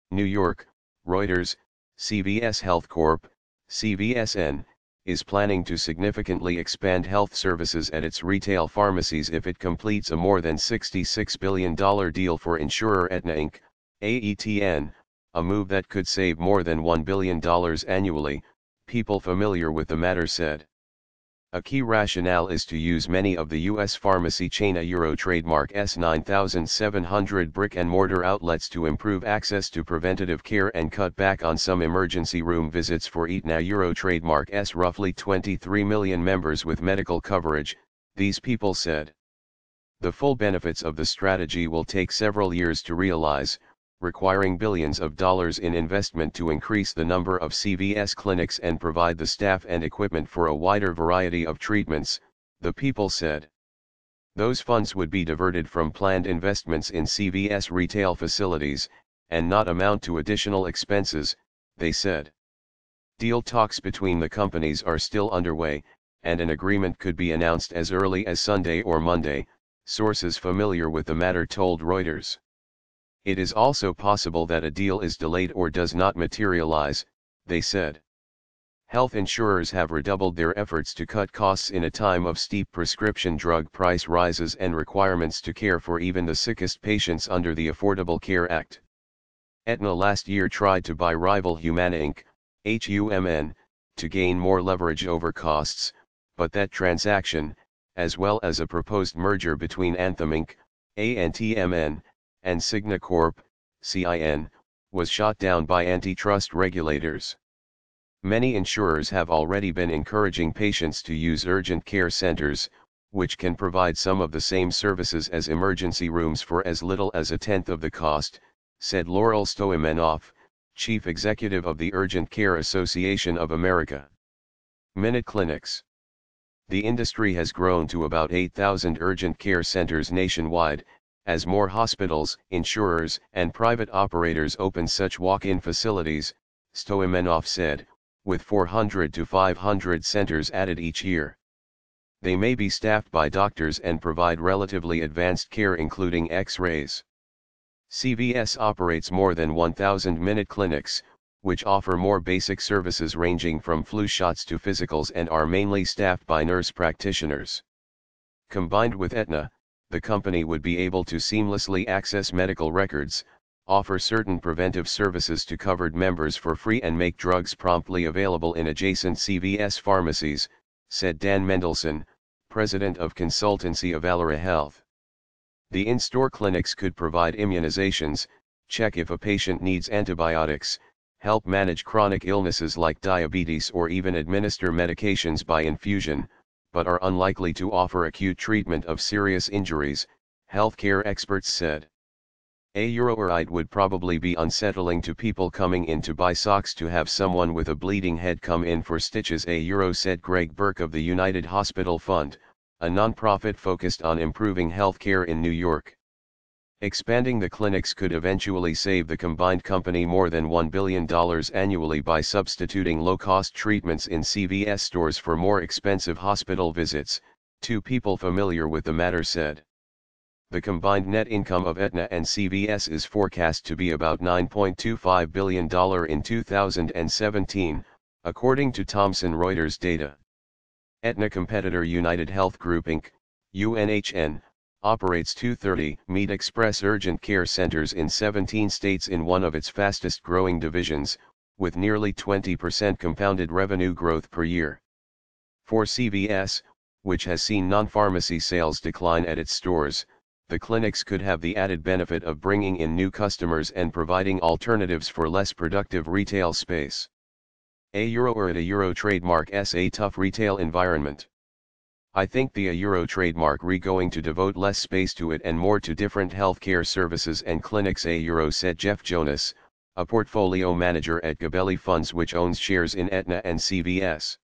New York, Reuters, CVS Health Corp., CVSN, is planning to significantly expand health services at its retail pharmacies if it completes a more than $66 billion deal for insurer Aetna Inc., AETN, a move that could save more than $1 billion annually, people familiar with the matter said. A key rationale is to use many of the U.S. pharmacy chain Euro trademark S9700 brick-and-mortar outlets to improve access to preventative care and cut back on some emergency room visits for Aetna Euro trademark S roughly 23 million members with medical coverage, these people said. The full benefits of the strategy will take several years to realize, requiring billions of dollars in investment to increase the number of CVS clinics and provide the staff and equipment for a wider variety of treatments, the people said. Those funds would be diverted from planned investments in CVS retail facilities, and not amount to additional expenses, they said. Deal talks between the companies are still underway, and an agreement could be announced as early as Sunday or Monday, sources familiar with the matter told Reuters. It is also possible that a deal is delayed or does not materialize, they said. Health insurers have redoubled their efforts to cut costs in a time of steep prescription drug price rises and requirements to care for even the sickest patients under the Affordable Care Act. Aetna last year tried to buy rival Humana Inc., HUMN, to gain more leverage over costs, but that transaction, as well as a proposed merger between Anthem Inc., ANTMN, and Cigna Corp., CIN, was shot down by antitrust regulators. Many insurers have already been encouraging patients to use urgent care centers, which can provide some of the same services as emergency rooms for as little as a tenth of the cost, said Laurel Stoimenoff, chief executive of the Urgent Care Association of America. Minute Clinics. The industry has grown to about 8,000 urgent care centers nationwide, as more hospitals, insurers, and private operators open such walk-in facilities, Stoimenoff said, with 400 to 500 centers added each year. They may be staffed by doctors and provide relatively advanced care including X-rays. CVS operates more than 1,000 minute clinics, which offer more basic services ranging from flu shots to physicals and are mainly staffed by nurse practitioners. Combined with Aetna, the company would be able to seamlessly access medical records, offer certain preventive services to covered members for free and make drugs promptly available in adjacent CVS pharmacies, said Dan Mendelsohn, president of consultancy of Valera Health. The in-store clinics could provide immunizations, check if a patient needs antibiotics, help manage chronic illnesses like diabetes or even administer medications by infusion, but are unlikely to offer acute treatment of serious injuries, healthcare experts said. A Euroorite would probably be unsettling to people coming in to buy socks to have someone with a bleeding head come in for stitches, a Euro, said Greg Burke of the United Hospital Fund, a nonprofit focused on improving healthcare in New York. Expanding the clinics could eventually save the combined company more than $1 billion annually by substituting low-cost treatments in CVS stores for more expensive hospital visits, two people familiar with the matter said. The combined net income of Aetna and CVS is forecast to be about $9.25 billion in 2017, according to Thomson Reuters data. Aetna competitor United Health Group Inc., UNHN, operates 230 Meet Express urgent care centers in 17 states in one of its fastest growing divisions, with nearly 20% compounded revenue growth per year. For CVS, which has seen non-pharmacy sales decline at its stores, the clinics could have the added benefit of bringing in new customers and providing alternatives for less productive retail space. A Euro trademark S a tough retail environment. I think the Euro trademark going to devote less space to it and more to different healthcare services and clinics, a Euro, said Jeff Jonas, a portfolio manager at Gabelli Funds which owns shares in Aetna and CVS.